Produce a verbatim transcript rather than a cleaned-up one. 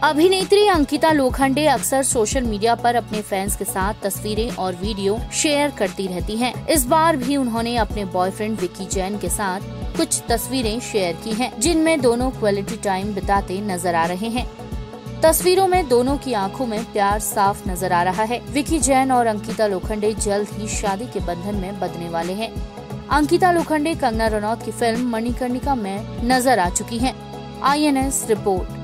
अभिनेत्री अंकिता लोखंडे अक्सर social media पर अपने फैंस के साथ तस्वीरें और वीडियो शेयर करती रहती हैं। इस बार भी उन्होंने अपने बॉयफ्रेंड विकी जैन के साथ कुछ तस्वीरें शेयर की हैं, जिनमें दोनों क्वालिटी टाइम बिताते नजर आ रहे हैं। तस्वीरों में दोनों की आंखों में प्यार साफ नजर आ रहा है। विकी जैन और अंकिता लोखंडे जल्द ही शादी के बंधन में बंधने वाले हैं। अंकिता लोखंडे कंगना रनौत की फिल्म मणिकर्णिका में नजर आ चुकी हैं। I N S report.